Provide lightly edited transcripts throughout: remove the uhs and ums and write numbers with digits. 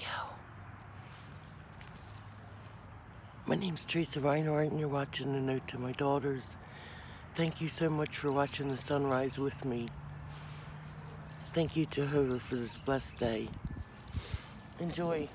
go. My name's Teresa Reinhardt, and you're watching A Note to My Daughters. Thank you so much for watching the sunrise with me. Thank you, Jehovah, for this blessed day. Enjoy.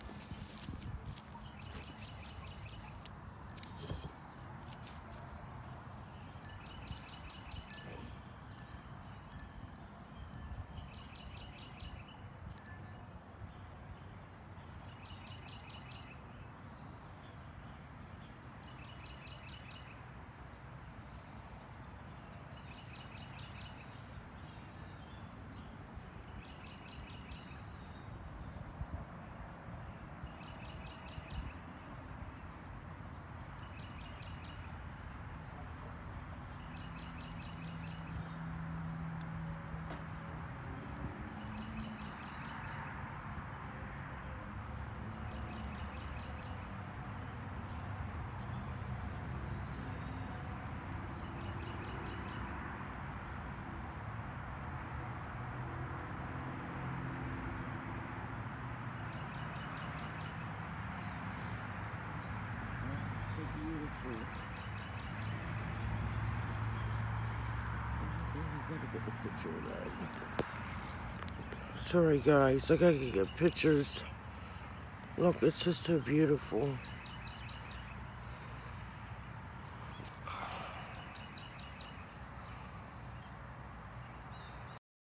Beautiful. I gotta get a picture of that. Sorry guys, I gotta get pictures. Look, it's just so beautiful.